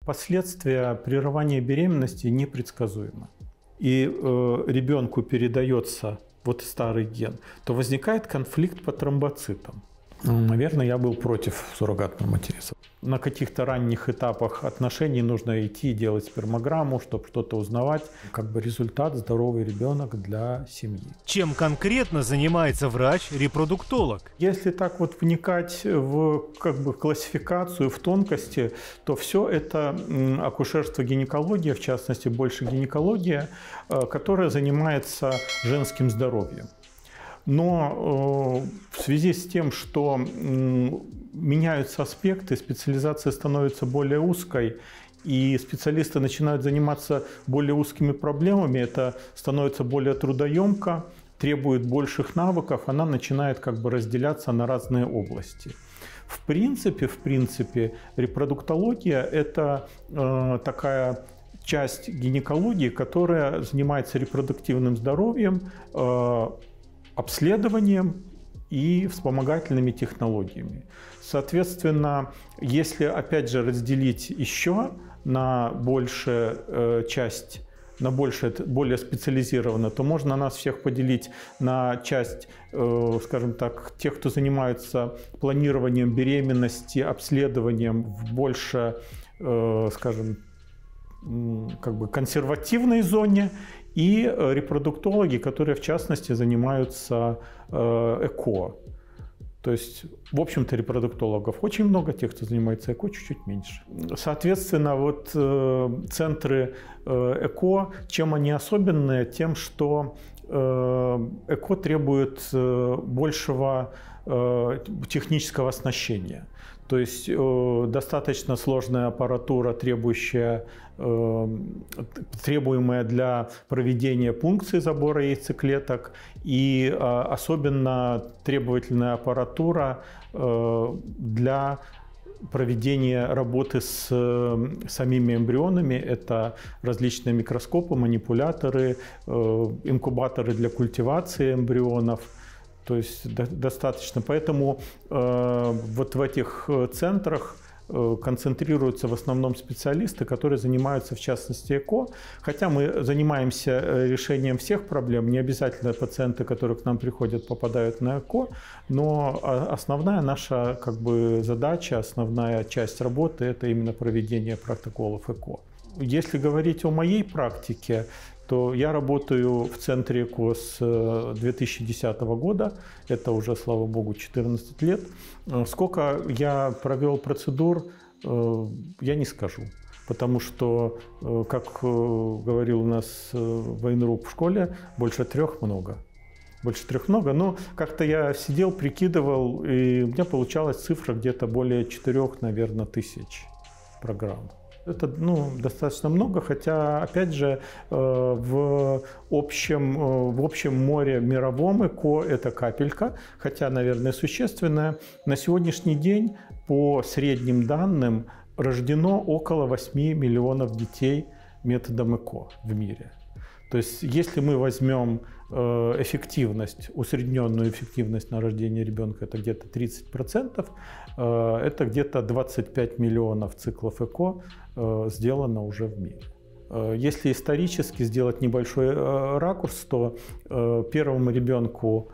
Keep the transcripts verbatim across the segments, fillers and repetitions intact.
Последствия прерывания беременности непредсказуемы. И э, ребенку передается вот старый ген, то возникает конфликт по тромбоцитам. Наверное, я был против суррогатного материнства. На каких-то ранних этапах отношений нужно идти делать спермограмму, чтобы что-то узнавать. Как бы результат – здоровый ребенок для семьи. Чем конкретно занимается врач-репродуктолог? Если так вот вникать в как бы классификацию, в тонкости, то все это акушерство, гинекология, в частности, больше гинекология, которая занимается женским здоровьем. Но э, в связи с тем, что э, меняются аспекты, специализация становится более узкой, и специалисты начинают заниматься более узкими проблемами, это становится более трудоемко, требует больших навыков, она начинает как бы разделяться на разные области. В принципе, в принципе, репродуктология – это э, такая часть гинекологии, которая занимается репродуктивным здоровьем, э, обследованием и вспомогательными технологиями. Соответственно, если опять же разделить еще на большую э, часть, на больше, более специализированно, то можно нас всех поделить на часть, э, скажем так, тех, кто занимается планированием беременности, обследованием в больше, э, скажем, как бы консервативной зоне, и репродуктологи, которые в частности занимаются ЭКО. То есть, в общем-то, репродуктологов очень много, тех, кто занимается ЭКО, чуть-чуть меньше. Соответственно, вот центры ЭКО, чем они особенные? Тем, что ЭКО требует большего технического оснащения. То есть э, достаточно сложная аппаратура, требующая, э, требуемая для проведения пункции забора яйцеклеток, и э, особенно требовательная аппаратура э, для проведения работы с э, самими эмбрионами. Это различные микроскопы, манипуляторы, э, инкубаторы для культивации эмбрионов. То есть достаточно. Поэтому э, вот в этих центрах э, концентрируются в основном специалисты, которые занимаются в частности ЭКО. Хотя мы занимаемся решением всех проблем, не обязательно пациенты, которые к нам приходят, попадают на ЭКО, но основная наша как бы задача, основная часть работы – это именно проведение протоколов ЭКО. Если говорить о моей практике, то я работаю в центре ЭКО с две тысячи десятого года, это уже, слава богу, четырнадцать лет. Сколько я провел процедур, я не скажу, потому что, как говорил у нас военрук в школе, больше трех много. Больше трех много, но как-то я сидел, прикидывал, и у меня получалась цифра где-то более четырех, наверное, тысяч программ. Это ну, достаточно много, хотя, опять же, в общем, в общем море мировом ЭКО это капелька, хотя, наверное, существенная. На сегодняшний день, по средним данным, рождено около восьми миллионов детей методом ЭКО в мире. То есть, если мы возьмем эффективность, усредненную эффективность на рождение ребенка, это где-то тридцать процентов, это где-то двадцать пять миллионов циклов ЭКО сделано уже в мире. Если исторически сделать небольшой ракурс, то первому ребенку,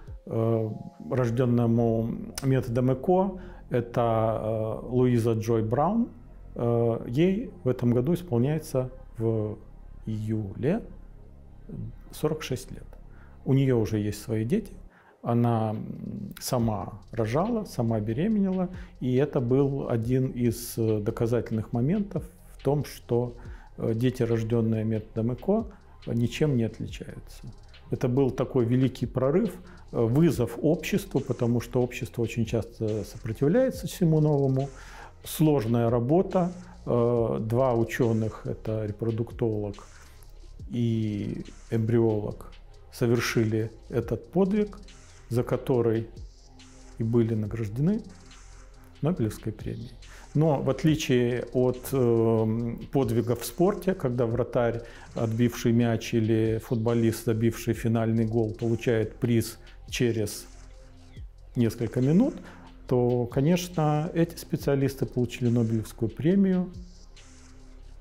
рожденному методом ЭКО, это Луиза Джой Браун. Ей в этом году исполняется в июле сорок шесть лет. У нее уже есть свои дети, она сама рожала, сама беременела, и это был один из доказательных моментов в том, что дети, рожденные методом ЭКО, ничем не отличаются. Это был такой великий прорыв, вызов обществу, потому что общество очень часто сопротивляется всему новому. Сложная работа, два ученых, это репродуктолог и эмбриолог, совершили этот подвиг, за который и были награждены Нобелевской премией. Но в отличие от э, подвига в спорте, когда вратарь, отбивший мяч, или футболист, забивший финальный гол, получает приз через несколько минут, то, конечно, эти специалисты получили Нобелевскую премию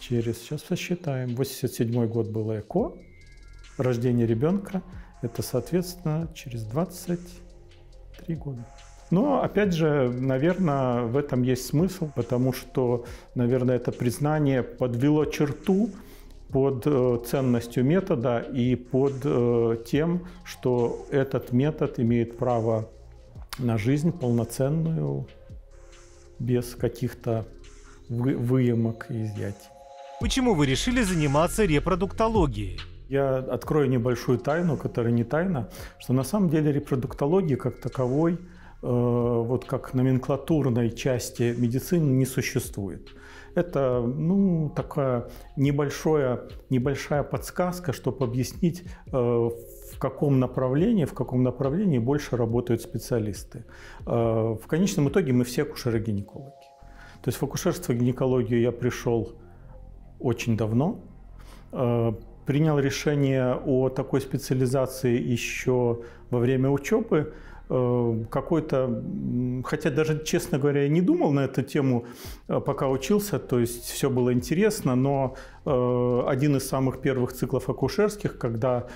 через, сейчас посчитаем, восемьдесят седьмой год было ЭКО, рождение ребенка, это, соответственно, через двадцать три года. Но, опять же, наверное, в этом есть смысл, потому что, наверное, это признание подвело черту под э, ценностью метода и под э, тем, что этот метод имеет право на жизнь полноценную, без каких-то вы, выемок и изъятий. Почему вы решили заниматься репродуктологией? Я открою небольшую тайну, которая не тайна, что на самом деле репродуктологии как таковой, э, вот как номенклатурной части медицины не существует. Это, ну, такая небольшая, небольшая подсказка, чтобы объяснить, э, в каком направлении, в каком направлении больше работают специалисты. Э, в конечном итоге мы все акушеры-гинекологи. То есть в акушерство-гинекологию я пришел очень давно. Э, принял решение о такой специализации еще во время учебы. Какой-то, хотя даже, честно говоря, я не думал на эту тему, пока учился, то есть все было интересно, но один из самых первых циклов акушерских, когда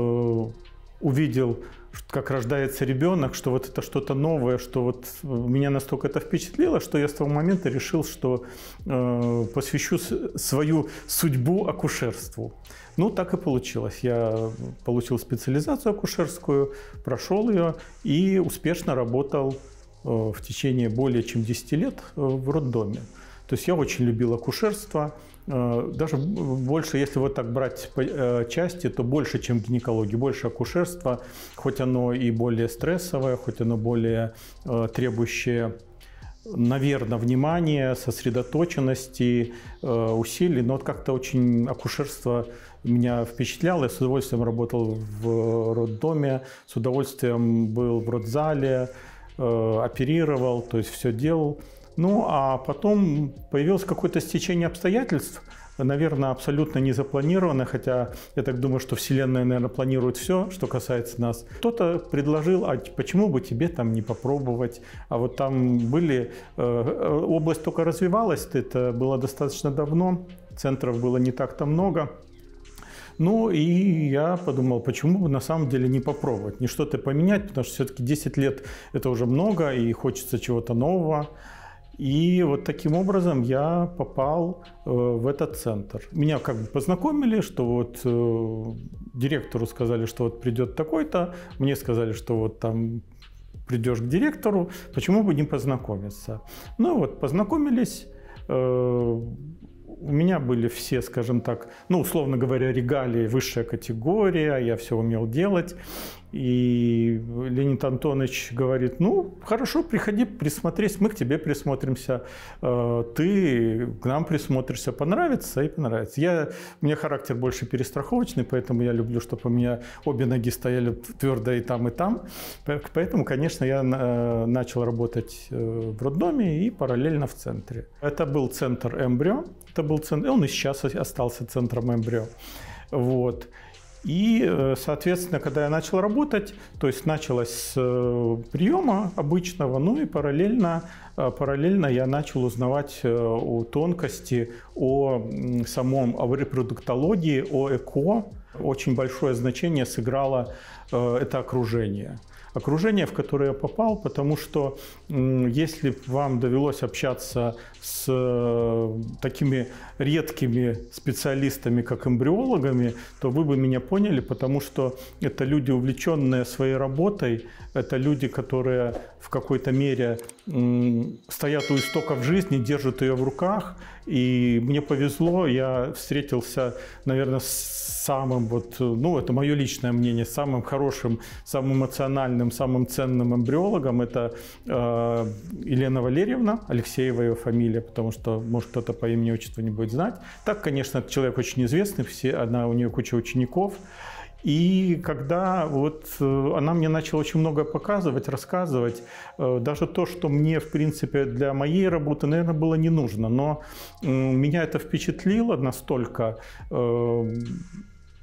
увидел, как рождается ребенок, что вот это что-то новое, что вот меня настолько это впечатлило, что я с того момента решил, что э, посвящу свою судьбу акушерству. Ну, так и получилось. Я получил специализацию акушерскую, прошел ее и успешно работал э, в течение более чем десяти лет в роддоме. То есть я очень любил акушерство. Даже больше, если вот так брать по части, то больше, чем гинекология, больше акушерства, хоть оно и более стрессовое, хоть оно более требующее, наверное, внимания, сосредоточенности, усилий, но вот как-то очень акушерство меня впечатляло. Я с удовольствием работал в роддоме, с удовольствием был в родзале, оперировал, то есть все делал. Ну, а потом появилось какое-то стечение обстоятельств, наверное, абсолютно не запланированное, хотя я так думаю, что Вселенная, наверное, планирует все, что касается нас. Кто-то предложил, а почему бы тебе там не попробовать? А вот там были, э, область только развивалась, это было достаточно давно, центров было не так-то много. Ну, и я подумал, почему бы на самом деле не попробовать, не что-то поменять, потому что все-таки десять лет – это уже много, и хочется чего-то нового. И вот таким образом я попал э, в этот центр. Меня как бы познакомили, что вот э, директору сказали, что вот придет такой-то, мне сказали, что вот там придешь к директору, почему бы не познакомиться. Ну вот, познакомились. Э, У меня были все, скажем так, ну, условно говоря, регалии, высшая категория, я все умел делать. И Леонид Антонович говорит, ну, хорошо, приходи, присмотрись, мы к тебе присмотримся, ты к нам присмотришься, понравится и понравится. Я, у меня характер больше перестраховочный, поэтому я люблю, чтобы у меня обе ноги стояли твердо и там, и там. Поэтому, конечно, я начал работать в роддоме и параллельно в центре. Это был центр «Эмбрио», это был центр, он и сейчас остался центром «Эмбрио». Вот. И, соответственно, когда я начал работать, то есть началось с приема обычного, ну и параллельно, параллельно я начал узнавать о тонкости, о самом о репродуктологии, о ЭКО. Очень большое значение сыграло это окружение. Окружение, в которое я попал, потому что если вам довелось общаться с такими редкими специалистами, как эмбриологами, то вы бы меня поняли, потому что это люди, увлеченные своей работой, это люди, которые в какой-то мере стоят у истоков жизни, держат ее в руках. И мне повезло, я встретился, наверное, с самым, вот, ну, это мое личное мнение, самым хорошим, самым эмоциональным, самым ценным эмбриологом. Это э, Елена Валерьевна, Алексеева ее фамилия, потому что, может, кто-то по имени, отчеству не будет знать. Так, конечно, человек очень известный, все, она, у нее куча учеников. И когда вот она мне начала очень много показывать, рассказывать, даже то, что мне, в принципе, для моей работы, наверное, было не нужно, но меня это впечатлило настолько,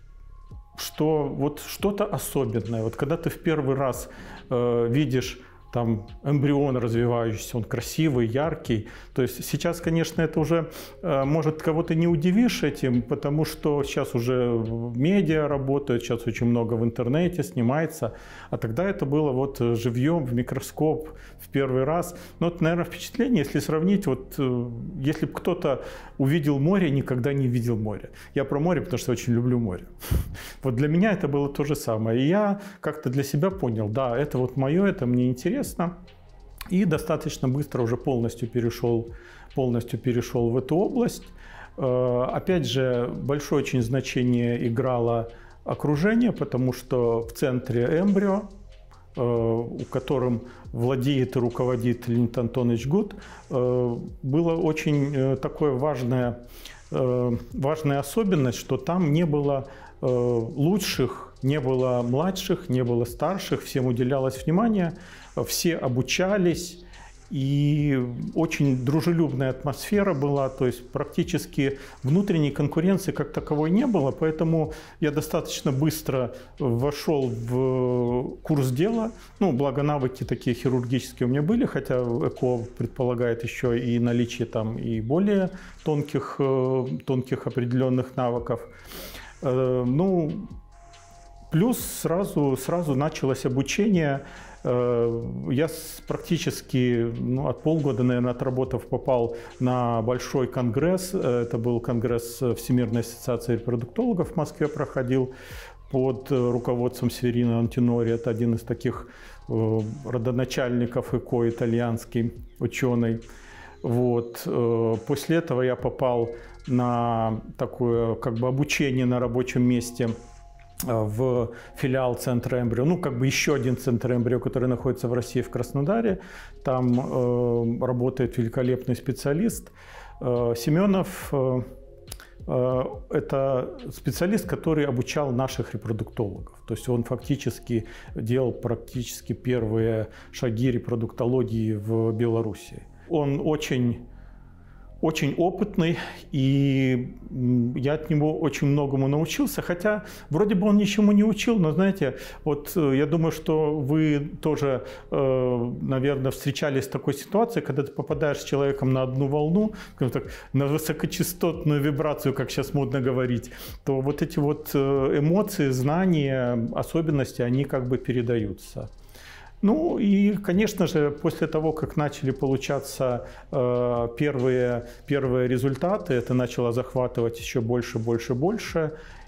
что вот что-то особенное. Вот когда ты в первый раз видишь там эмбрион развивающийся, он красивый, яркий. То есть сейчас, конечно, это уже, может, кого-то не удивишь этим, потому что сейчас уже медиа работают, сейчас очень много в интернете снимается. А тогда это было вот живьем, в микроскоп, в первый раз. Но это, наверное, впечатление, если сравнить, вот если бы кто-то увидел море, никогда не видел море. Я про море, потому что очень люблю море. Вот для меня это было то же самое. И я как-то для себя понял, да, это вот мое, это мне интересно. И достаточно быстро уже полностью перешел, полностью перешел в эту область. Опять же, большое очень значение играло окружение, потому что в центре эмбрио, которым владеет и руководит Леонид Антонович Гуд, была очень такое важное, важная особенность, что там не было лучших, не было младших, не было старших, всем уделялось внимание, все обучались, и очень дружелюбная атмосфера была, то есть практически внутренней конкуренции как таковой не было, поэтому я достаточно быстро вошел в курс дела, ну, благо навыки такие хирургические у меня были, хотя ЭКО предполагает еще и наличие там и более тонких, тонких определенных навыков. Ну, плюс сразу, сразу началось обучение. Я практически ну, от полгода, наверное, отработав, попал на большой конгресс. Это был конгресс Всемирной ассоциации репродуктологов в Москве, проходил под руководством Северино Антинори. Это один из таких родоначальников ЭКО, итальянский ученый. Вот. После этого я попал на такое как бы обучение на рабочем месте в филиал центра эмбрио, ну как бы еще один центр эмбрио, который находится в России, в Краснодаре. Там э, работает великолепный специалист. Э, Семенов э, э, – это специалист, который обучал наших репродуктологов. То есть он фактически делал практически первые шаги репродуктологии в Беларуси. Он очень Очень опытный, и я от него очень многому научился, хотя вроде бы он ничему не учил, но знаете, вот я думаю, что вы тоже, наверное, встречались с такой ситуацией, когда ты попадаешь с человеком на одну волну, так, на высокочастотную вибрацию, как сейчас модно говорить, то вот эти вот эмоции, знания, особенности, они как бы передаются. Ну и, конечно же, после того, как начали получаться э, первые, первые результаты, это начало захватывать еще больше, больше, больше.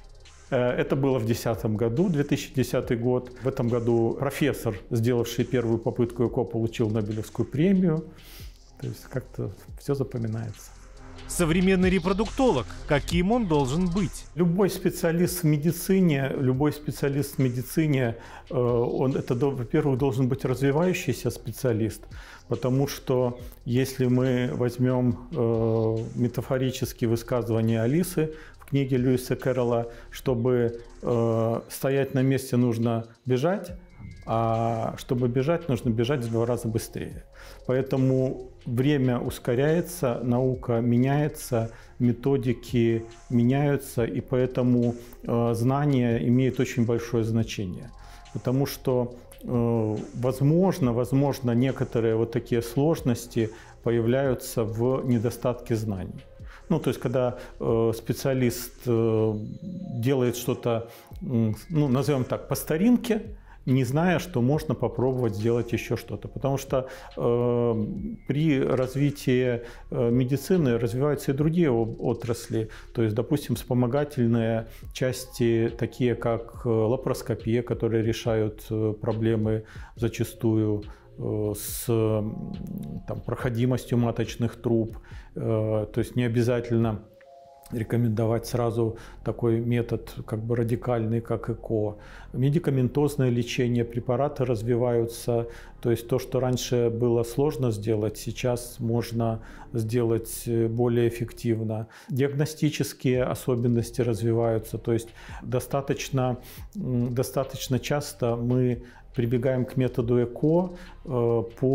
Э, это было в две тысячи десятом году, две тысячи десятый год. В этом году профессор, сделавший первую попытку ЭКО, получил Нобелевскую премию. То есть как-то все запоминается. Современный репродуктолог, каким он должен быть? Любой специалист в медицине, любой специалист в медицине, он, это, во-первых, должен быть развивающийся специалист, потому что если мы возьмем э, метафорические высказывания Алисы в книге Льюиса Кэрролла, чтобы э, стоять на месте, нужно бежать, а чтобы бежать, нужно бежать в два раза быстрее. Поэтому время ускоряется, наука меняется, методики меняются, и поэтому э, знания имеют очень большое значение. Потому что, э, возможно, возможно, некоторые вот такие сложности появляются в недостатке знаний. Ну, то есть, когда э, специалист э, делает что-то, э, ну, назовем так, по старинке, не зная, что можно попробовать сделать еще что-то. Потому что э, при развитии э, медицины развиваются и другие отрасли. То есть, допустим, вспомогательные части, такие как лапароскопия, которые решают э, проблемы зачастую э, с там, проходимостью маточных труб. Э, то есть не обязательно рекомендовать сразу такой метод, как бы радикальный, как ЭКО. Медикаментозное лечение, препараты развиваются. То есть то, что раньше было сложно сделать, сейчас можно сделать более эффективно. Диагностические особенности развиваются. То есть достаточно, достаточно часто мы прибегаем к методу ЭКО по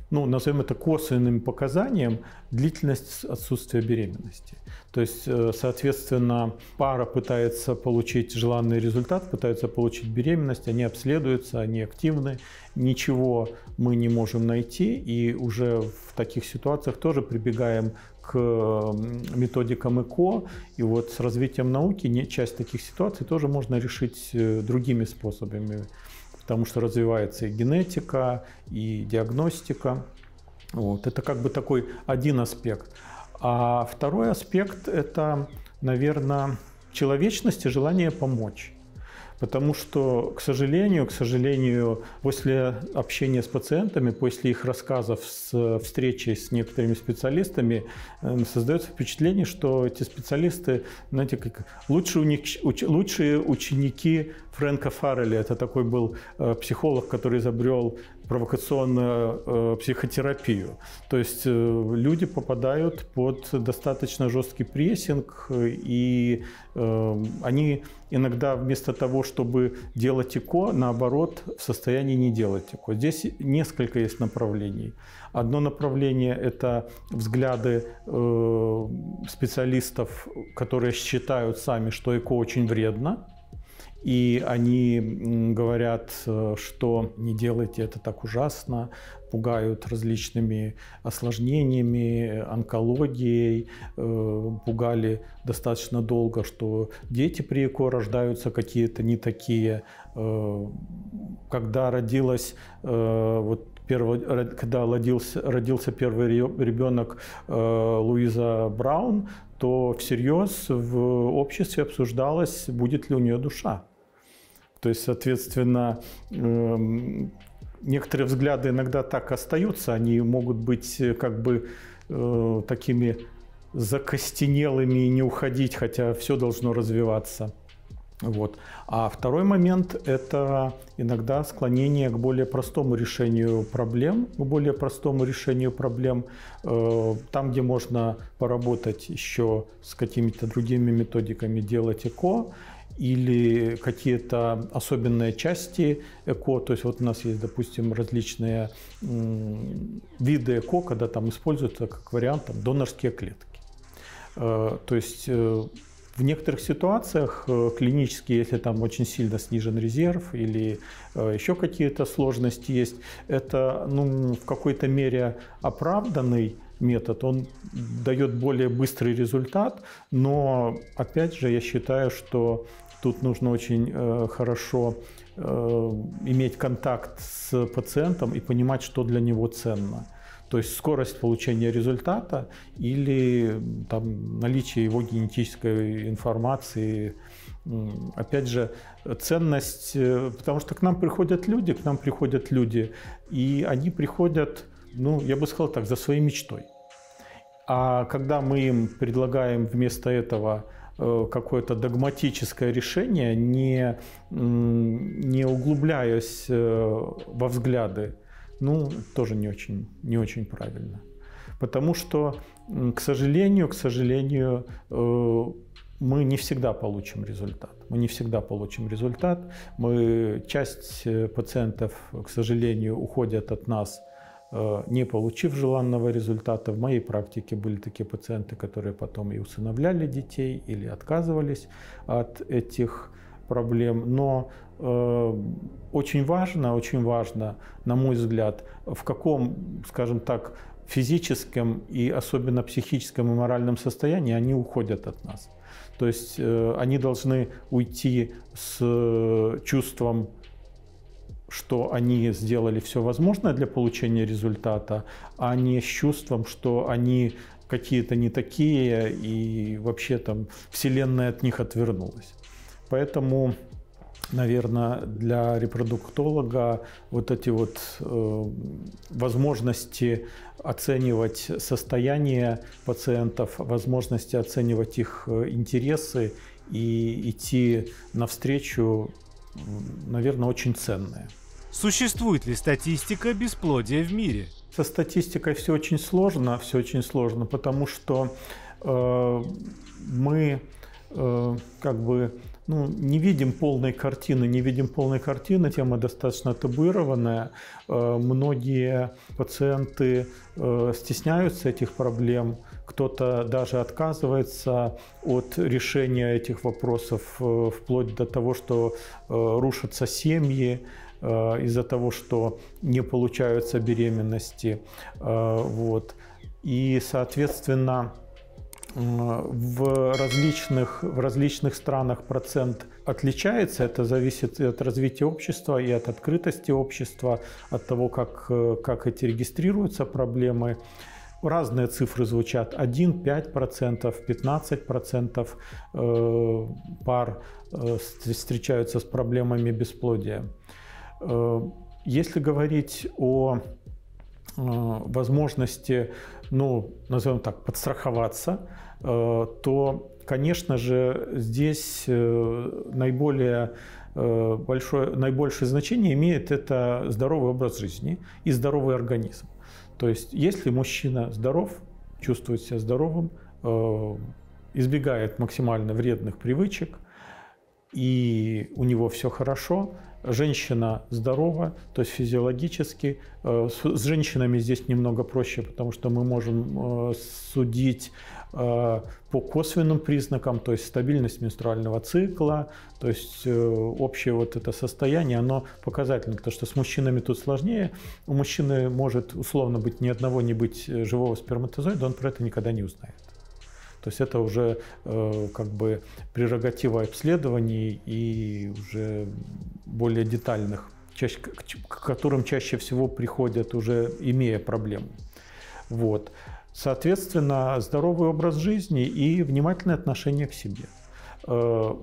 ну, назовем это косвенным показанием, длительность отсутствия беременности. То есть, соответственно, пара пытается получить желанный результат, пытается получить беременность, они обследуются, они активны, ничего мы не можем найти, и уже в таких ситуациях тоже прибегаем к методикам ЭКО, и вот с развитием науки часть таких ситуаций тоже можно решить другими способами, потому что развивается и генетика, и диагностика. Вот. Это как бы такой один аспект. А второй аспект – это, наверное, человечность и желание помочь. Потому что, к сожалению, к сожалению, после общения с пациентами, после их рассказов с встречи с некоторыми специалистами, создается впечатление, что эти специалисты, знаете, как лучшие, уни... уч... лучшие ученики Фрэнка Фарреля. Это такой был психолог, который изобрел провокационную э, психотерапию. То есть э, люди попадают под достаточно жесткий прессинг, и э, они иногда вместо того, чтобы делать ЭКО, наоборот, в состоянии не делать ЭКО. Здесь несколько есть направлений. Одно направление – это взгляды э, специалистов, которые считают сами, что ЭКО очень вредно. И они говорят, что не делайте это так ужасно, пугают различными осложнениями, онкологией, пугали достаточно долго, что дети при ЭКО рождаются какие-то не такие. Когда родилась, вот Первый, когда родился, родился первый ребенок Луиза Браун, то всерьез в обществе обсуждалось, будет ли у нее душа. То есть, соответственно, некоторые взгляды иногда так остаются, они могут быть как бы такими закостенелыми и не уходить, хотя все должно развиваться. Вот. А второй момент – это иногда склонение к более простому решению проблем, к более простому решению проблем, там, где можно поработать еще с какими-то другими методиками, делать ЭКО, или какие-то особенные части ЭКО. То есть вот у нас есть, допустим, различные виды ЭКО, когда там используются как вариант там, донорские клетки. То есть в некоторых ситуациях клинически, если там очень сильно снижен резерв или еще какие-то сложности есть, это ну, в какой-то мере оправданный метод, он дает более быстрый результат, но опять же я считаю, что тут нужно очень э, хорошо э, иметь контакт с пациентом и понимать, что для него ценно. То есть скорость получения результата или там, наличие его генетической информации. Опять же, ценность, потому что к нам приходят люди, к нам приходят люди, и они приходят, ну, я бы сказал так, за своей мечтой. А когда мы им предлагаем вместо этого какое-то догматическое решение, не, не углубляясь во взгляды, ну, тоже не очень, не очень правильно. Потому что, к сожалению, к сожалению, мы не всегда получим результат. Мы не всегда получим результат. Мы, часть пациентов, к сожалению, уходят от нас, не получив желанного результата. В моей практике были такие пациенты, которые потом и усыновляли детей или отказывались от этих проблем. Но э, очень важно, очень важно, на мой взгляд, в каком, скажем так, физическом и особенно психическом и моральном состоянии они уходят от нас. То есть э, они должны уйти с чувством, что они сделали все возможное для получения результата, а не с чувством, что они какие-то не такие и вообще там Вселенная от них отвернулась. Поэтому, наверное, для репродуктолога вот эти вот э, возможности оценивать состояние пациентов, возможности оценивать их интересы и идти навстречу, наверное, очень ценные. Существует ли статистика бесплодия в мире? Со статистикой все очень сложно, все очень сложно, потому что э, мы э, как бы ну, не видим полной картины, не видим полной картины, тема достаточно табуированная. Многие пациенты стесняются этих проблем, кто-то даже отказывается от решения этих вопросов, вплоть до того, что рушатся семьи из-за того, что не получаются беременности. Вот. И, соответственно, В различных, в различных странах процент отличается. Это зависит и от развития общества, и от открытости общества, от того, как, как эти регистрируются проблемы. Разные цифры звучат. один-пять процентов, пятнадцать процентов пар встречаются с проблемами бесплодия. Если говорить о возможности, ну, назовем так, подстраховаться, то, конечно же, здесь наиболее большое, наибольшее значение имеет это здоровый образ жизни и здоровый организм. То есть, если мужчина здоров, чувствует себя здоровым, избегает максимально вредных привычек, и у него все хорошо, женщина здорова, то есть физиологически. С женщинами здесь немного проще, потому что мы можем судить по косвенным признакам, то есть стабильность менструального цикла, то есть общее вот это состояние, оно показательно, потому что с мужчинами тут сложнее. У мужчины может условно быть ни одного не быть живого сперматозоида, он про это никогда не узнает. То есть это уже э, как бы прерогатива обследований и уже более детальных, чаще, к которым чаще всего приходят уже имея проблему. Вот. Соответственно, здоровый образ жизни и внимательное отношение к себе. Э,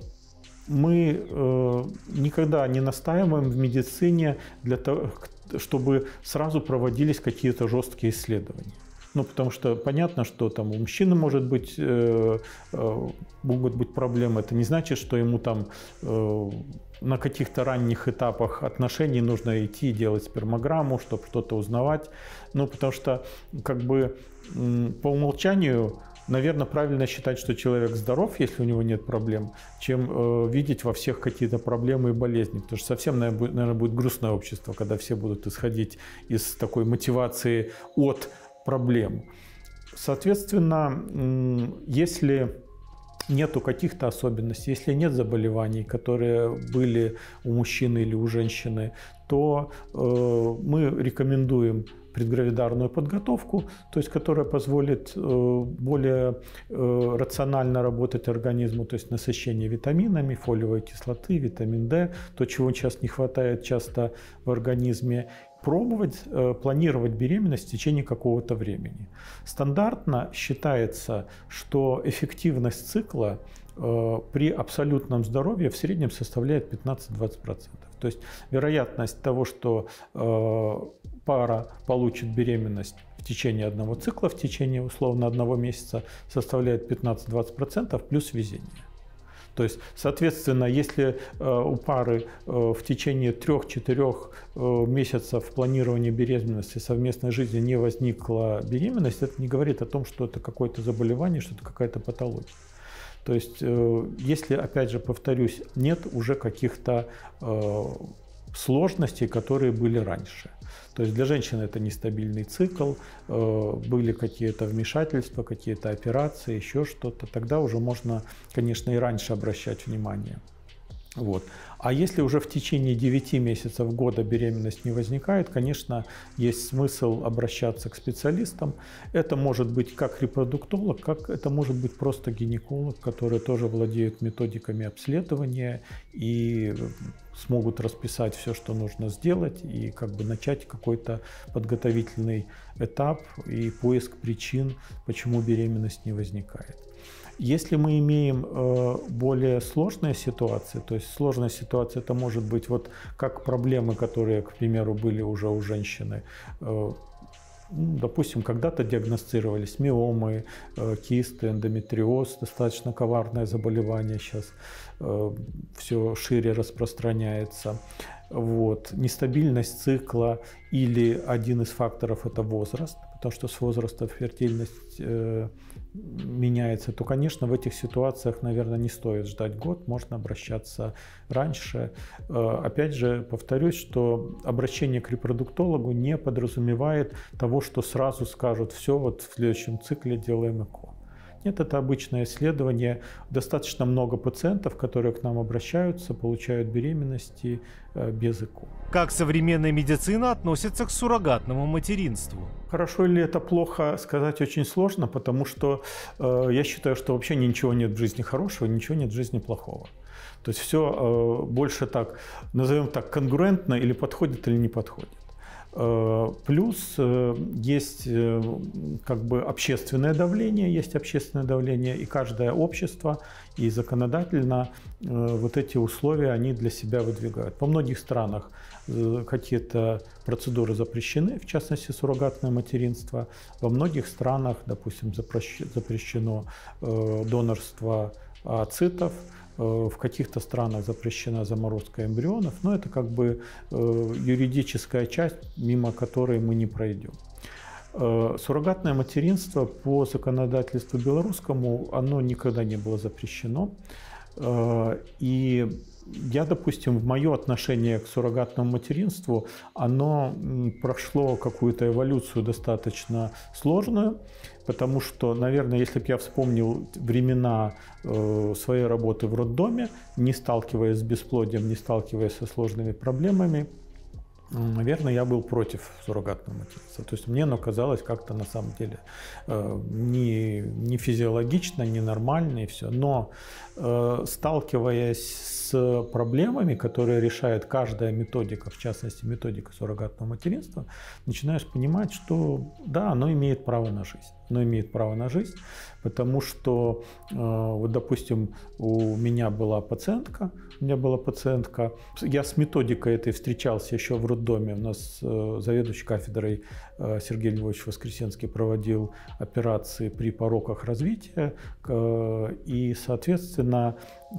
мы э, никогда не настаиваем в медицине для того, чтобы сразу проводились какие-то жесткие исследования. Ну, потому что понятно, что там у мужчины может быть, э, э, могут быть проблемы. Это не значит, что ему там э, на каких-то ранних этапах отношений нужно идти и делать спермограмму, чтобы что-то узнавать. Ну, потому что как бы по умолчанию, наверное, правильно считать, что человек здоров, если у него нет проблем, чем э, видеть во всех какие-то проблемы и болезни. Потому что совсем, наверное, будет грустное общество, когда все будут исходить из такой мотивации от проблем. Соответственно, если нету каких-то особенностей, если нет заболеваний, которые были у мужчины или у женщины, то э, мы рекомендуем предгравидарную подготовку, то есть которая позволит э, более э, рационально работать организму, то есть насыщение витаминами, фолиевой кислоты, витамин D, то, чего сейчас не хватает часто в организме. Пробовать э, планировать беременность в течение какого-то времени. Стандартно считается, что эффективность цикла э, при абсолютном здоровье в среднем составляет пятнадцать-двадцать процентов. То есть вероятность того, что э, пара получит беременность в течение одного цикла, в течение условно одного месяца, составляет пятнадцать-двадцать процентов плюс везение. То есть, соответственно, если э, у пары э, в течение трех-четырех э, месяцев планирования беременности, совместной жизни не возникла беременность, это не говорит о том, что это какое-то заболевание, что это какая-то патология. То есть, э, если, опять же, повторюсь, нет уже каких-то э, сложностей, которые были раньше. То есть для женщины это нестабильный цикл, были какие-то вмешательства, какие-то операции, еще что-то. Тогда уже можно, конечно, и раньше обращать внимание. Вот. А если уже в течение девяти месяцев года беременность не возникает, конечно, есть смысл обращаться к специалистам. Это может быть как репродуктолог, как это может быть просто гинеколог, который тоже владеет методиками обследования и смогут расписать все, что нужно сделать, и как бы начать какой-то подготовительный этап и поиск причин, почему беременность не возникает. Если мы имеем э, более сложные ситуации, то есть сложная ситуация, это может быть вот как проблемы, которые, к примеру, были уже у женщины, э, допустим, когда-то диагностировались миомы, э, кисты, эндометриоз, достаточно коварное заболевание, сейчас э, все шире распространяется. Вот. Нестабильность цикла или один из факторов – это возраст, потому что с возрастом фертильность э, меняется, то, конечно, в этих ситуациях, наверное, не стоит ждать год, можно обращаться раньше. Опять же, повторюсь, что обращение к репродуктологу не подразумевает того, что сразу скажут: все, вот в следующем цикле делаем ЭКО. Нет, это обычное исследование. Достаточно много пациентов, которые к нам обращаются, получают беременности без ЭКО. Как современная медицина относится к суррогатному материнству? Хорошо или это плохо, сказать очень сложно, потому что э, я считаю, что вообще ничего нет в жизни хорошего, ничего нет в жизни плохого. То есть все э, больше так, назовем так, конгруентно, или подходит, или не подходит. Плюс есть как бы общественное давление, есть общественное давление, и каждое общество, и законодательно вот эти условия они для себя выдвигают. Во многих странах какие-то процедуры запрещены, в частности суррогатное материнство. Во многих странах, допустим, запрещено донорство ооцитов. В каких-то странах запрещена заморозка эмбрионов, но это как бы юридическая часть, мимо которой мы не пройдем. Суррогатное материнство по законодательству белорусскому, оно никогда не было запрещено. И я, допустим, в мое отношение к суррогатному материнству, оно прошло какую-то эволюцию достаточно сложную, потому что, наверное, если бы я вспомнил времена своей работы в роддоме, не сталкиваясь с бесплодием, не сталкиваясь со сложными проблемами, наверное, я был против суррогатного материнства. То есть мне оно казалось как-то на самом деле не, не физиологично, не нормально и все. Но сталкиваясь с проблемами, которые решает каждая методика, в частности методика суррогатного материнства, начинаешь понимать, что да, оно имеет право на жизнь. Оно имеет право на жизнь, потому что, вот, допустим, у меня была пациентка, у меня была пациентка, я с методикой этой встречался еще в роддоме, у нас заведующий кафедрой Сергей Львович Воскресенский проводил операции при пороках развития, и, соответственно,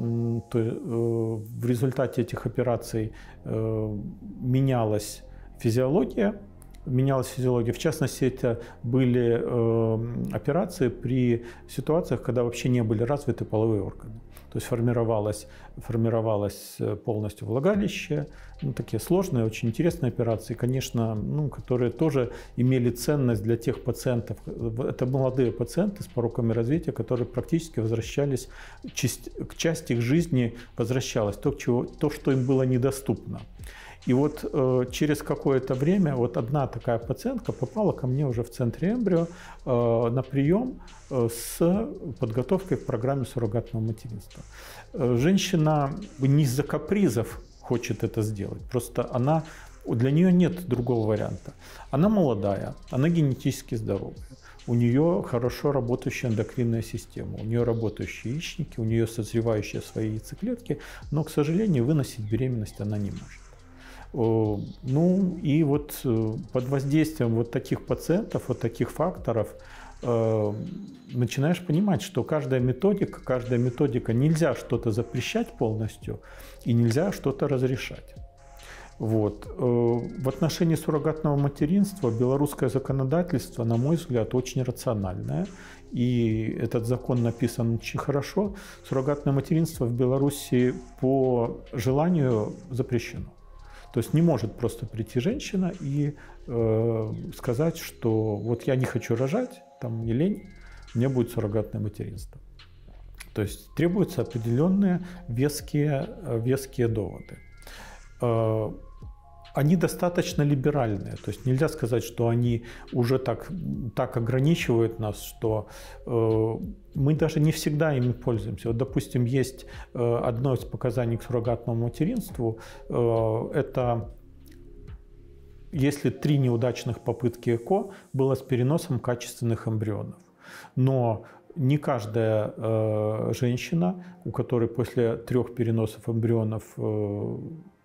в результате этих операций менялась физиология, менялась физиология. В частности, это были э, операции при ситуациях, когда вообще не были развиты половые органы. То есть формировалось, формировалось полностью влагалище. Ну, такие сложные, очень интересные операции, конечно, ну, которые тоже имели ценность для тех пациентов. Это молодые пациенты с пороками развития, которые практически возвращались, к части их жизни возвращалось, то, чего, то что им было недоступно. И вот э, через какое-то время вот одна такая пациентка попала ко мне уже в центре эмбрио э, на прием э, с подготовкой к программе суррогатного материнства. Э, женщина не из-за капризов хочет это сделать, просто она, для нее нет другого варианта. Она молодая, она генетически здоровая. У нее хорошо работающая эндокринная система, у нее работающие яичники, у нее созревающие свои яйцеклетки, но, к сожалению, выносить беременность она не может. Ну и вот под воздействием вот таких пациентов, вот таких факторов э, начинаешь понимать, что каждая методика, каждая методика нельзя что-то запрещать полностью и нельзя что-то разрешать. Вот. В отношении суррогатного материнства белорусское законодательство, на мой взгляд, очень рациональное. И этот закон написан очень хорошо. Суррогатное материнство в Беларуси по желанию запрещено. То есть не может просто прийти женщина и э, сказать, что вот я не хочу рожать, там мне лень, у меня будет суррогатное материнство. То есть требуются определенные веские, веские доводы. Э, они достаточно либеральные, то есть нельзя сказать, что они уже так, так ограничивают нас, что э, мы даже не всегда ими пользуемся. Вот, допустим, есть э, одно из показаний к суррогатному материнству, э, это если три неудачных попытки ЭКО было с переносом качественных эмбрионов. Но не каждая э, женщина, у которой после трех переносов эмбрионов э,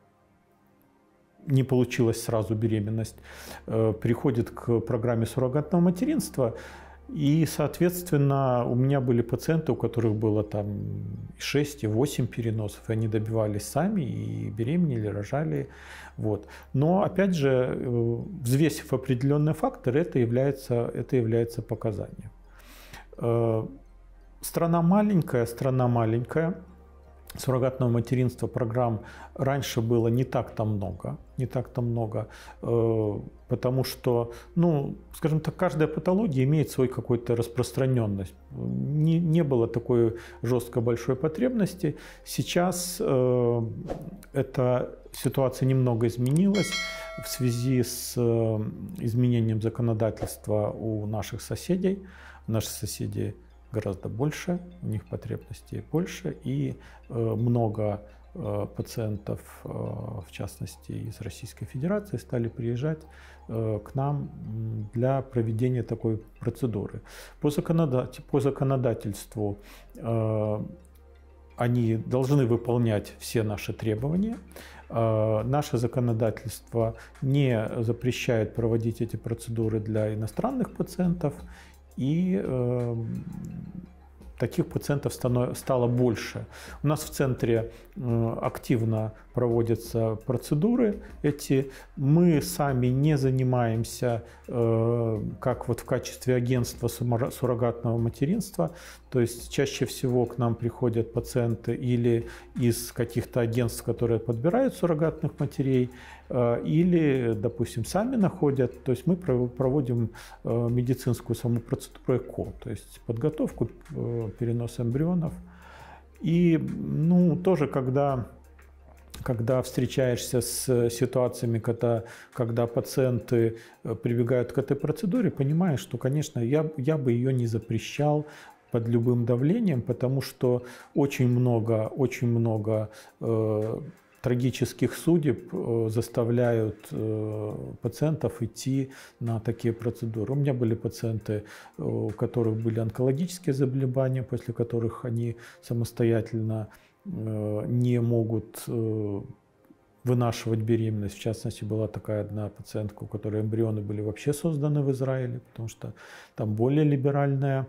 не получилась сразу беременность, приходит к программе суррогатного материнства. И, соответственно, у меня были пациенты, у которых было там шесть и восемь переносов, и они добивались сами, и беременели, рожали. Вот. Но, опять же, взвесив определенные факторы, это является, это является показанием. Страна маленькая, страна маленькая. Суррогатного материнства программ раньше было не так-то много, не так-то много, потому что, ну, скажем так, каждая патология имеет свою какую-то распространенность. Не, не было такой жестко большой потребности. Сейчас э, эта ситуация немного изменилась в связи с изменением законодательства у наших соседей. Наши соседи гораздо больше, у них потребностей больше, и э, много э, пациентов, э, в частности из Российской Федерации, стали приезжать э, к нам для проведения такой процедуры. По, законодатель, по законодательству э, они должны выполнять все наши требования. Э, наше законодательство не запрещает проводить эти процедуры для иностранных пациентов. И э, таких пациентов стало больше. У нас в центре э, активно проводятся процедуры эти. Мы сами не занимаемся э, как вот в качестве агентства суррогатного материнства. То есть чаще всего к нам приходят пациенты или из каких-то агентств, которые подбирают суррогатных матерей, или, допустим, сами находят. То есть мы проводим медицинскую саму процедуру ЭКО, то есть подготовку, перенос эмбрионов. И, ну, тоже, когда, когда встречаешься с ситуациями, когда, когда пациенты прибегают к этой процедуре, понимаешь, что, конечно, я, я бы ее не запрещал под любым давлением, потому что очень много, очень много э, трагических судеб заставляют пациентов идти на такие процедуры. У меня были пациенты, у которых были онкологические заболевания, после которых они самостоятельно не могут вынашивать беременность. В частности, была такая одна пациентка, у которой эмбрионы были вообще созданы в Израиле, потому что там более либеральная,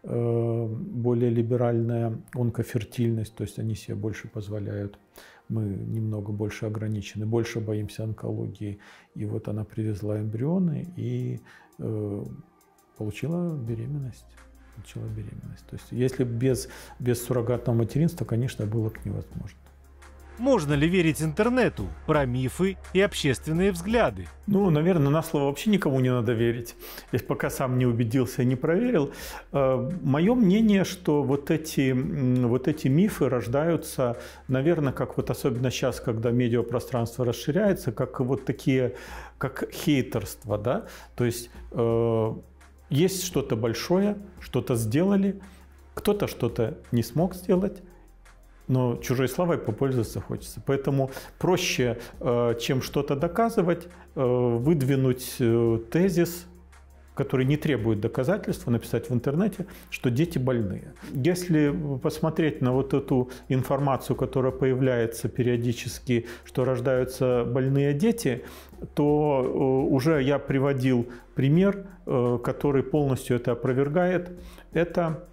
более либеральная онкофертильность, то есть они себе больше позволяют. Мы немного больше ограничены, больше боимся онкологии. И вот она привезла эмбрионы и э, получила беременность. Получила беременность. То есть если без, без суррогатного материнства, конечно, было бы невозможно. Можно ли верить интернету про мифы и общественные взгляды? Ну, наверное, на слово вообще никому не надо верить, если пока сам не убедился и не проверил. Мое мнение, что вот эти, вот эти мифы рождаются, наверное, как вот особенно сейчас, когда медиапространство расширяется, как вот такие, как хейтерство, да? То есть э, есть что-то большое, что-то сделали, кто-то что-то не смог сделать, но чужой славой попользоваться хочется. Поэтому проще, чем что-то доказывать, выдвинуть тезис, который не требует доказательства, написать в интернете, что дети больные. Если посмотреть на вот эту информацию, которая появляется периодически, что рождаются больные дети, то уже я приводил пример, который полностью это опровергает. Это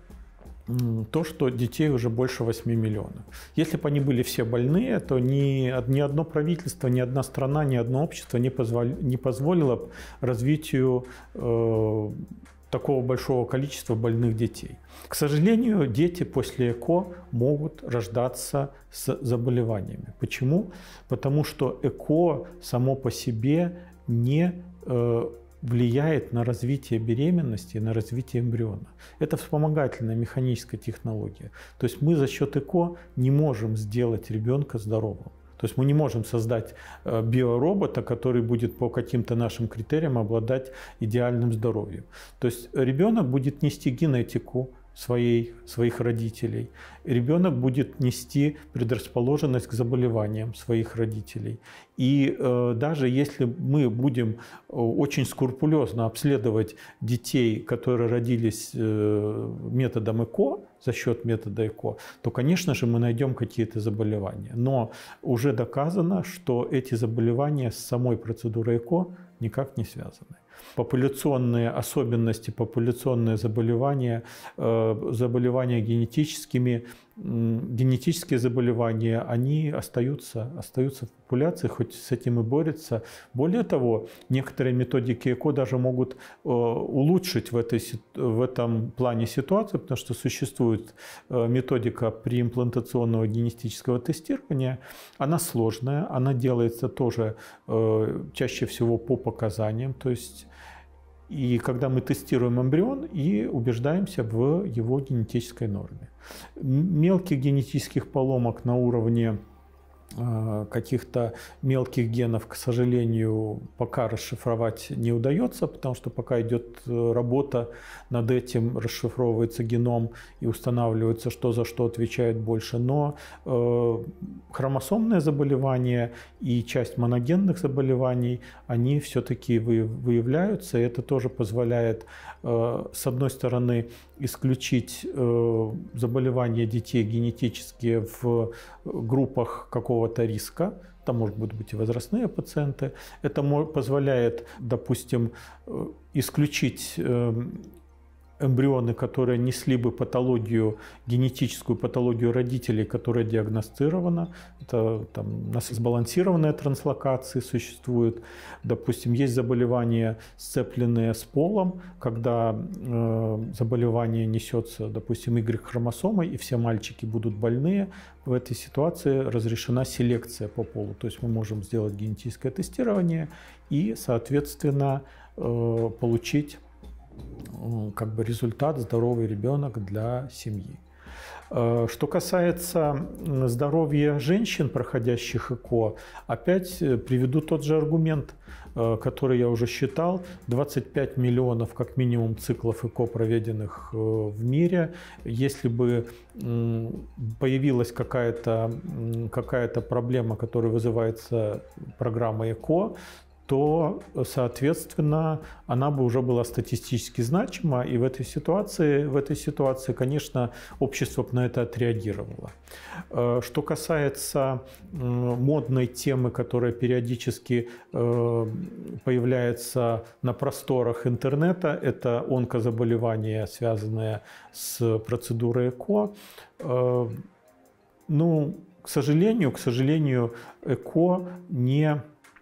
то, что детей уже больше восьми миллионов. Если бы они были все больные, то ни, ни одно правительство, ни одна страна, ни одно общество не, позвол, не позволило бы развитию э, такого большого количества больных детей. К сожалению, дети после ЭКО могут рождаться с заболеваниями. Почему? Потому что ЭКО само по себе не э, влияет на развитие беременности и на развитие эмбриона. Это вспомогательная механическая технология. То есть мы за счет ЭКО не можем сделать ребенка здоровым. То есть мы не можем создать биоробота, который будет по каким-то нашим критериям обладать идеальным здоровьем. То есть ребенок будет нести генетику своей, своих родителей. Ребенок будет нести предрасположенность к заболеваниям своих родителей. И э, даже если мы будем очень скрупулезно обследовать детей, которые родились э, методом ЭКО, за счет метода ЭКО, то, конечно же, мы найдем какие-то заболевания. Но уже доказано, что эти заболевания с самой процедурой ЭКО никак не связаны. Популяционные особенности, популяционные заболевания, заболевания генетическими генетические заболевания, они остаются, остаются в популяции, хоть с этим и борются. Более того, некоторые методики ЭКО даже могут улучшить в, этой, в этом плане ситуацию, потому что существует методика преимплантационного генетического тестирования. Она сложная, она делается тоже чаще всего по показаниям, то есть и когда мы тестируем эмбрион и убеждаемся в его генетической норме. Мелких генетических поломок на уровне каких-то мелких генов, к сожалению, пока расшифровать не удается, потому что пока идет работа над этим, расшифровывается геном и устанавливается, что за что отвечает больше. Но э, хромосомные заболевания и часть моногенных заболеваний, они все-таки выявляются, и это тоже позволяет, э, с одной стороны, исключить э, заболевания детей генетические в группах какого-то риска, там может быть и возрастные пациенты. Это позволяет, допустим, исключить э, эмбрионы, которые несли бы патологию, генетическую патологию родителей, которая диагностирована. Это там, у нас сбалансированные транслокации существуют. Допустим, есть заболевания, сцепленные с полом, когда э, заболевание несется, допустим, Y-хромосомой, и все мальчики будут больные. В этой ситуации разрешена селекция по полу. То есть мы можем сделать генетическое тестирование и, соответственно, э, получить как бы результат здоровый ребенок для семьи. Что касается здоровья женщин, проходящих ЭКО, опять приведу тот же аргумент, который я уже считал. двадцать пять миллионов как минимум циклов ЭКО, проведенных в мире. Если бы появилась какая-то какая-то проблема, которая вызывается программой ЭКО, то, соответственно, она бы уже была статистически значима, и в этой ситуации, в этой ситуации, конечно, общество бы на это отреагировало. Что касается модной темы, которая периодически появляется на просторах интернета, это онкозаболевания, связанные с процедурой ЭКО. Ну, к сожалению, к сожалению, ЭКО не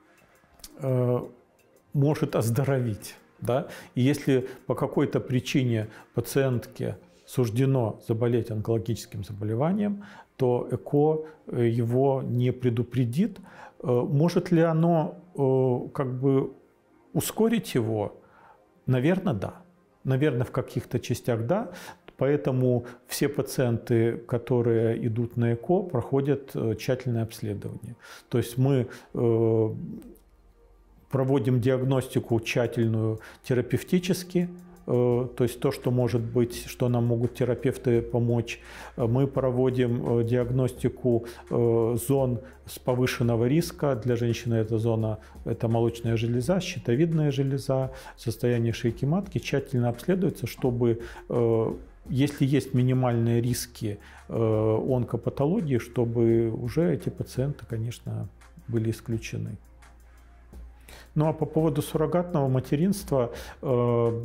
может оздоровить. Да? И если по какой-то причине пациентке суждено заболеть онкологическим заболеванием, то ЭКО его не предупредит. Может ли оно как бы ускорить его? Наверное, да. Наверное, в каких-то частях да. Поэтому все пациенты, которые идут на ЭКО, проходят тщательное обследование. То есть мы проводим диагностику тщательную терапевтически, то есть то, что может быть, что нам могут терапевты помочь. Мы проводим диагностику зон с повышенного риска. Для женщины эта зона – это молочная железа, щитовидная железа, состояние шейки матки. Тщательно обследуется, чтобы, если есть минимальные риски онкопатологии, чтобы уже эти пациенты, конечно, были исключены. Ну а по поводу суррогатного материнства, э,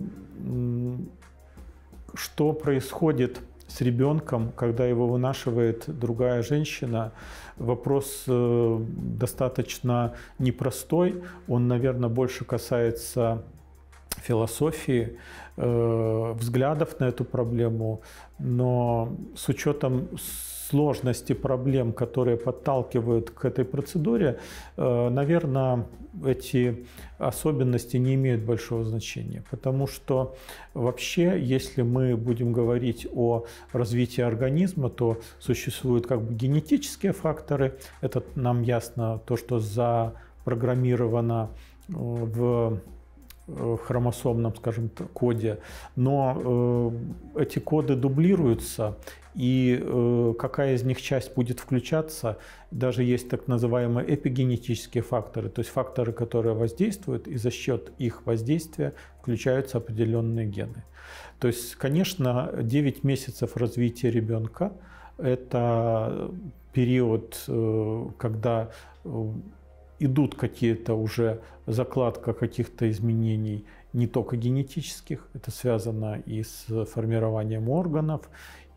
что происходит с ребенком, когда его вынашивает другая женщина, вопрос э, достаточно непростой. Он, наверное, больше касается философии, э, взглядов на эту проблему, но с учетом сложности проблем, которые подталкивают к этой процедуре, наверное, эти особенности не имеют большого значения. Потому что вообще, если мы будем говорить о развитии организма, то существуют как бы генетические факторы. Это нам ясно, то, что запрограммировано в хромосомном, скажем так, коде, но э, эти коды дублируются, и э, какая из них часть будет включаться, даже есть так называемые эпигенетические факторы, то есть факторы, которые воздействуют, и за счет их воздействия включаются определенные гены. То есть, конечно, девять месяцев развития ребенка – это период, э, когда э, идут какие-то уже закладка каких-то изменений, не только генетических, это связано и с формированием органов,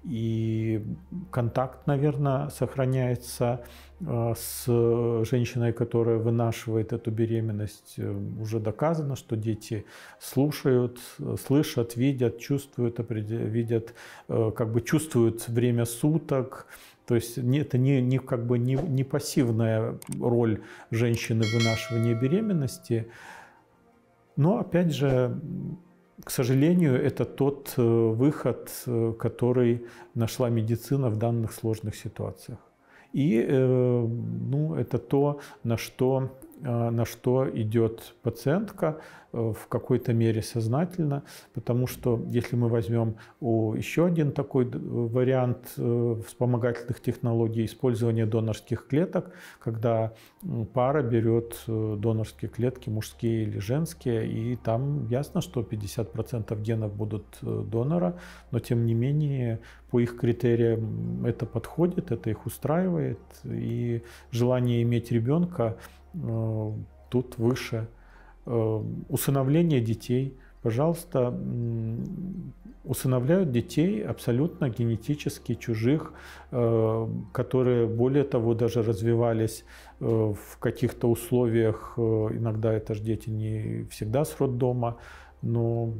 и контакт, наверное, сохраняется с женщиной, которая вынашивает эту беременность. Уже доказано, что дети слушают, слышат, видят, чувствуют, видят, как бы чувствуют время суток. То есть это не, не, как бы не, не пассивная роль женщины в вынашивании беременности. Но, опять же, к сожалению, это тот выход, который нашла медицина в данных сложных ситуациях. И ну, это то, на что, на что идет пациентка в какой-то мере сознательно, потому что если мы возьмем еще один такой вариант вспомогательных технологий использования донорских клеток, когда пара берет донорские клетки, мужские или женские, и там ясно, что пятьдесят процентов генов будут донора, но тем не менее по их критериям это подходит, это их устраивает, и желание иметь ребенка тут выше. Усыновление детей. Пожалуйста, усыновляют детей абсолютно генетически чужих, которые, более того, даже развивались в каких-то условиях. Иногда это же дети не всегда с роддома, но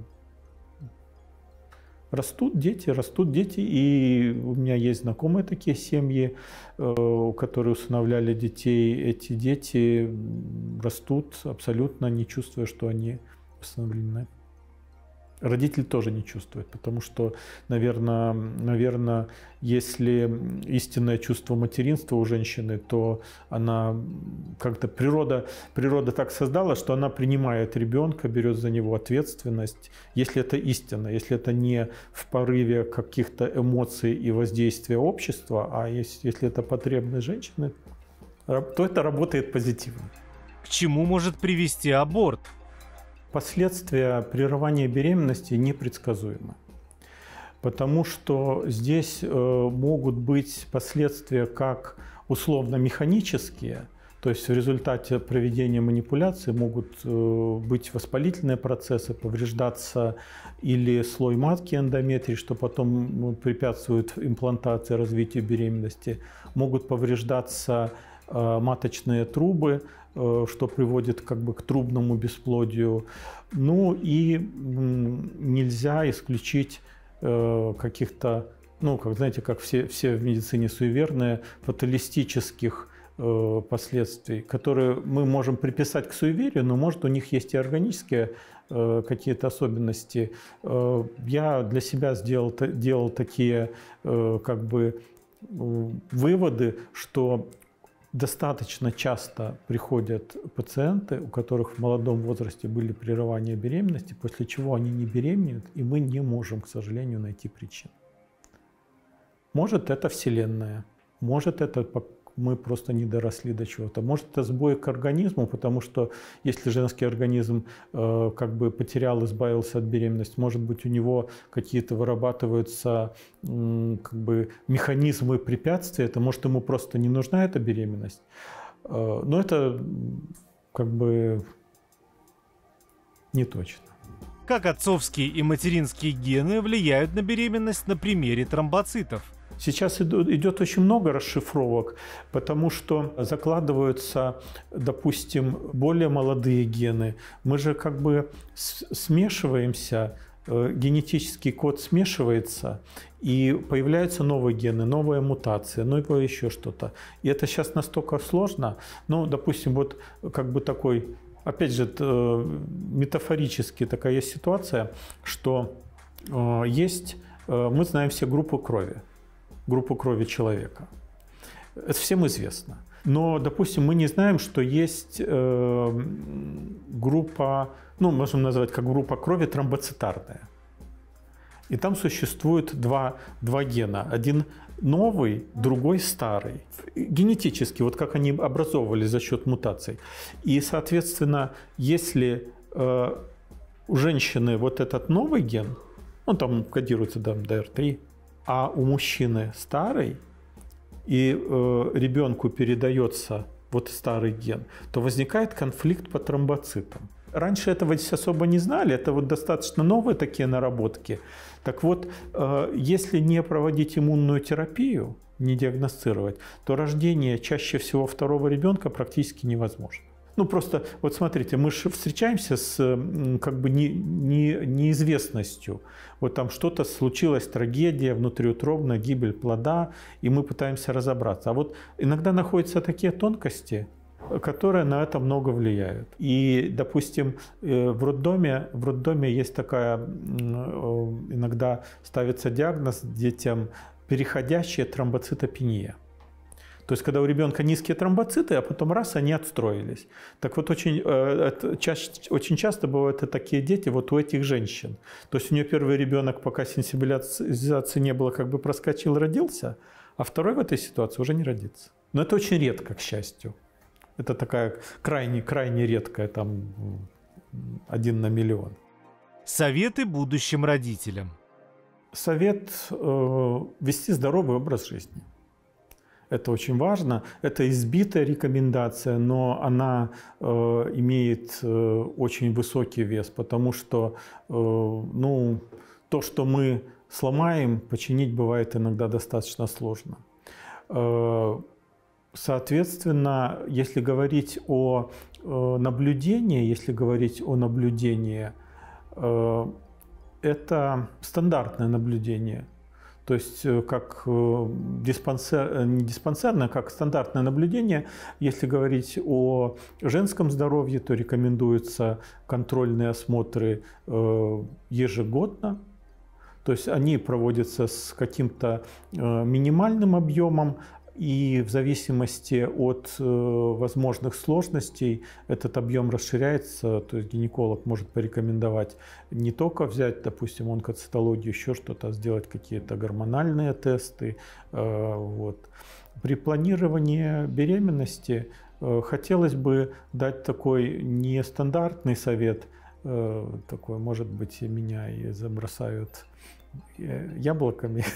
растут дети, растут дети, и у меня есть знакомые такие семьи, которые усыновляли детей. Эти дети растут абсолютно не чувствуя, что они усыновлены. Родители тоже не чувствуют, потому что, наверное, наверное, если истинное чувство материнства у женщины, то она как-то природа, природа так создала, что она принимает ребенка, берет за него ответственность, если это истина, если это не в порыве каких-то эмоций и воздействия общества, а если, если это потребность женщины, то это работает позитивно. К чему может привести аборт? Последствия прерывания беременности непредсказуемы, потому что здесь могут быть последствия как условно-механические, то есть в результате проведения манипуляций могут быть воспалительные процессы, повреждаться или слой матки, эндометрий, что потом препятствует имплантации, развитию беременности, могут повреждаться маточные трубы, что приводит как бы к трубному бесплодию. Ну и нельзя исключить каких-то, ну, как знаете, как все, все в медицине суеверные, фаталистических последствий, которые мы можем приписать к суеверию, но может у них есть и органические какие-то особенности. Я для себя сделал, делал такие как бы выводы, что достаточно часто приходят пациенты, у которых в молодом возрасте были прерывания беременности, после чего они не беременеют, и мы не можем, к сожалению, найти причин. Может, это Вселенная, может, это мы просто не доросли до чего-то, может, это сбой к организму, потому что если женский организм э, как бы потерял, избавился от беременности, может быть, у него какие-то вырабатываются э, как бы механизмы препятствия, это может, ему просто не нужна эта беременность. Э, но это как бы не точно. Как отцовские и материнские гены влияют на беременность на примере тромбоцитов? Сейчас идет очень много расшифровок, потому что закладываются, допустим, более молодые гены. Мы же как бы смешиваемся, генетический код смешивается, и появляются новые гены, новая мутация, ну и еще что-то. И это сейчас настолько сложно. Ну, допустим, вот как бы такой, опять же, метафорически такая есть ситуация, что есть, мы знаем все группы крови. группу крови человека. Это всем известно. Но, допустим, мы не знаем, что есть э, группа, ну, можем назвать как группа крови тромбоцитарная. И там существует два, два гена. Один новый, другой старый. Генетически, вот как они образовывались за счет мутаций. И, соответственно, если э, у женщины вот этот новый ген, ну, там кодируется там, ди ар три, а у мужчины старый, и э, ребенку передается вот старый ген, то возникает конфликт по тромбоцитам. Раньше этого здесь особо не знали, это вот достаточно новые такие наработки. Так вот, если не проводить иммунную терапию, не диагностировать, то рождение чаще всего второго ребенка практически невозможно. Ну, просто, вот смотрите, мы же встречаемся с как бы не, не, неизвестностью. Вот там что-то случилось, трагедия, внутриутробная, гибель плода, и мы пытаемся разобраться. А вот иногда находятся такие тонкости, которые на это много влияют. И, допустим, в роддоме, в роддоме есть такая, иногда ставится диагноз детям переходящая тромбоцитопения. То есть, когда у ребенка низкие тромбоциты, а потом раз, они отстроились. Так вот, очень, э, чаще, очень часто бывают и такие дети вот у этих женщин. То есть, у нее первый ребенок, пока сенсибилизации не было, как бы проскочил, родился, а второй в этой ситуации уже не родится. Но это очень редко, к счастью. Это такая крайне, крайне редкая, там, один на миллион. Советы будущим родителям. Совет э, вести здоровый образ жизни. Это очень важно. Это избитая рекомендация, но она э, имеет э, очень высокий вес, потому что э, ну, то, что мы сломаем, починить бывает иногда достаточно сложно. Э, соответственно, если говорить о э, наблюдении, если говорить о наблюдении, э, это стандартное наблюдение. То есть как диспансер, не диспансерное, как стандартное наблюдение. Если говорить о женском здоровье, то рекомендуются контрольные осмотры ежегодно. То есть они проводятся с каким-то минимальным объемом, и в зависимости от возможных сложностей этот объем расширяется. То есть гинеколог может порекомендовать не только взять, допустим, онкоцитологию, еще что-то, сделать какие-то гормональные тесты. Вот. При планировании беременности хотелось бы дать такой нестандартный совет. Такой, может быть, меня и забросают яблоками.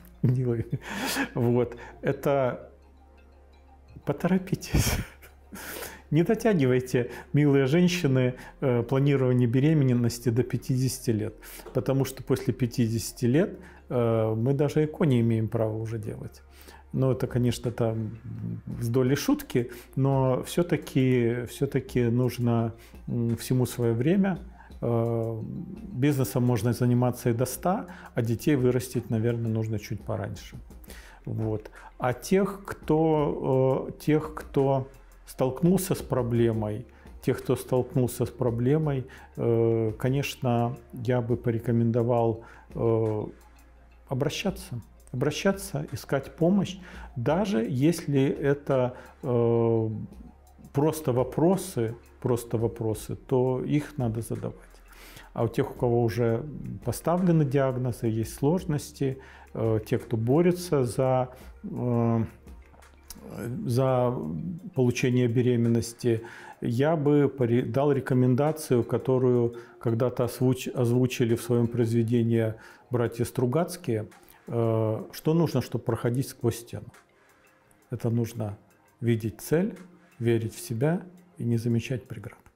Вот. Это поторопитесь. Не дотягивайте, милые женщины, планирование беременности до пятидесяти лет. Потому что после пятидесяти лет мы даже ЭКО не имеем права уже делать. Ну, это, конечно, там с долей шутки, но все-таки все-таки нужно всему свое время. Бизнесом можно заниматься и до ста, а детей вырастить, наверное, нужно чуть пораньше. Вот. А тех, кто, тех, кто столкнулся с проблемой, тех, кто столкнулся с проблемой, конечно, я бы порекомендовал обращаться. Обращаться, искать помощь, даже если это просто вопросы, просто вопросы, то их надо задавать. А у тех, у кого уже поставлены диагнозы, есть сложности, э, те, кто борется за, э, за получение беременности, я бы дал рекомендацию, которую когда-то озвучили в своем произведении братья Стругацкие, э, что нужно, чтобы проходить сквозь стену. Это нужно видеть цель, верить в себя и не замечать преград.